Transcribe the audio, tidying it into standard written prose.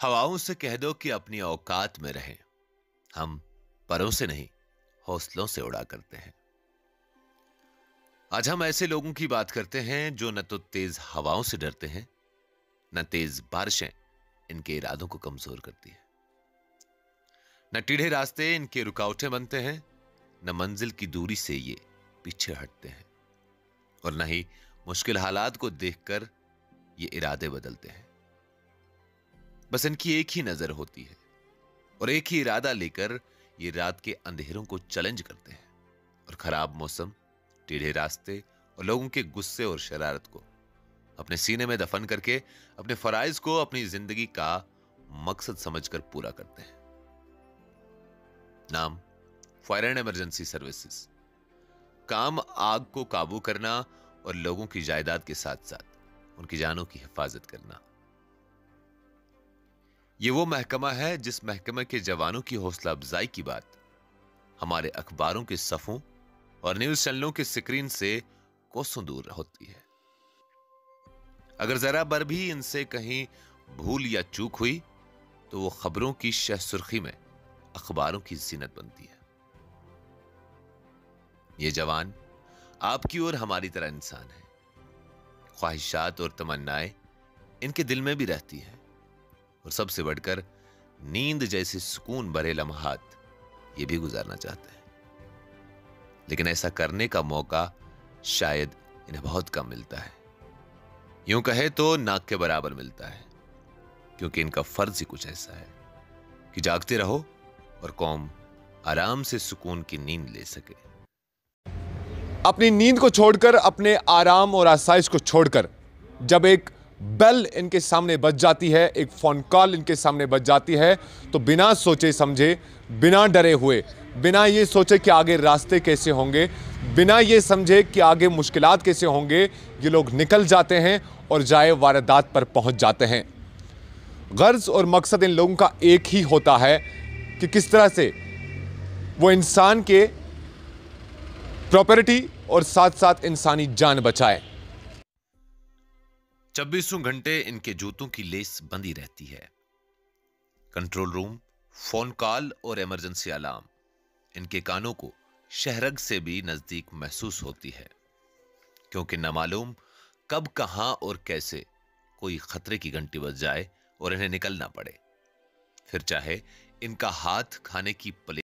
हवाओं से कह दो कि अपनी औकात में रहें। हम परों से नहीं, हौसलों से उड़ा करते हैं। आज हम ऐसे लोगों की बात करते हैं जो न तो तेज हवाओं से डरते हैं, न तेज बारिशें इनके इरादों को कमजोर करती है। न टेढ़े रास्ते इनके रुकावटें बनते हैं, न मंजिल की दूरी से ये पीछे हटते हैं, और न ही मुश्किल हालात को देखकर ये इरादे बदलते हैं। बस इनकी एक ही नजर होती है और एक ही इरादा लेकर ये रात के अंधेरों को चैलेंज करते हैं और खराब मौसम, टेढ़े रास्ते और लोगों के गुस्से और शरारत को अपने सीने में दफन करके अपने फराइज को अपनी जिंदगी का मकसद समझकर पूरा करते हैं। नाम फायर एंड इमरजेंसी सर्विसेज। काम आग को काबू करना और लोगों की जायदाद के साथ साथ उनकी जानों की हिफाजत करना। यह वो महकमा है जिस महकमे के जवानों की हौसला अफजाई की बात हमारे अखबारों के सफों और न्यूज चैनलों के स्क्रीन से कोसों दूर होती है। अगर जरा बर भी इनसे कहीं भूल या चूक हुई तो वो खबरों की शह सुर्खी में अखबारों की जीनत बनती है। ये जवान आपकी और हमारी तरह इंसान है। ख्वाहिशात और तमन्नाएं इनके दिल में भी रहती है और सबसे बढ़कर नींद जैसे सुकून भरे लम्हात ये भी गुजारना चाहते हैं, लेकिन ऐसा करने का मौका शायद इन्हें बहुत कम मिलता है। यूं कहे तो नाक के बराबर मिलता है, क्योंकि इनका फर्ज ही कुछ ऐसा है कि जागते रहो और कौम आराम से सुकून की नींद ले सके। अपनी नींद को छोड़कर, अपने आराम और आसाइश को छोड़कर जब एक बेल इनके सामने बज जाती है, एक फोन कॉल इनके सामने बज जाती है, तो बिना सोचे समझे, बिना डरे हुए, बिना ये सोचे कि आगे रास्ते कैसे होंगे, बिना ये समझे कि आगे मुश्किलात कैसे होंगे, ये लोग निकल जाते हैं और जाए वारदात पर पहुंच जाते हैं। गर्ज और मकसद इन लोगों का एक ही होता है कि किस तरह से वो इंसान के प्रॉपर्टी और साथ साथ इंसानी जान बचाए। 24 घंटे इनके जूतों की लेस बंदी रहती है। कंट्रोल रूम, फोन कॉल और इमरजेंसी अलार्म इनके कानों को शहरग से भी नजदीक महसूस होती है, क्योंकि न मालूम कब, कहां और कैसे कोई खतरे की घंटी बज जाए और इन्हें निकलना पड़े। फिर चाहे इनका हाथ खाने की प्लेट